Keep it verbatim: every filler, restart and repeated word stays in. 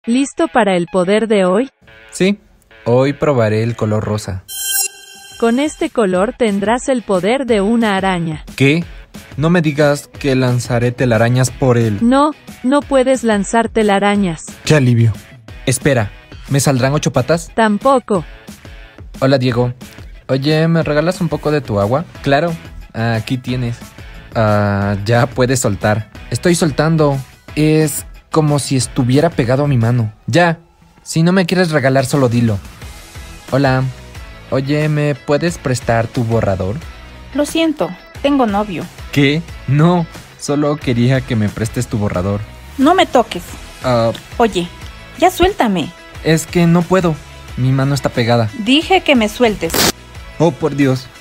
¿Listo para el poder de hoy? Sí, hoy probaré el color rosa. Con este color tendrás el poder de una araña. ¿Qué? No me digas que lanzaré telarañas por él. No, no puedes lanzar telarañas. ¡Qué alivio! Espera, ¿me saldrán ocho patas? Tampoco. Hola, Diego. Oye, ¿me regalas un poco de tu agua? Claro, aquí tienes. Ah, ya puedes soltar. Estoy soltando. Es como si estuviera pegado a mi mano. Ya, si no me quieres regalar, solo dilo. Hola. Oye, ¿me puedes prestar tu borrador? Lo siento, tengo novio. ¿Qué? No, solo quería que me prestes tu borrador. No me toques. Ah, Oye, ya suéltame. es que no puedo. Mi mano está pegada. Dije que me sueltes. Oh, por Dios.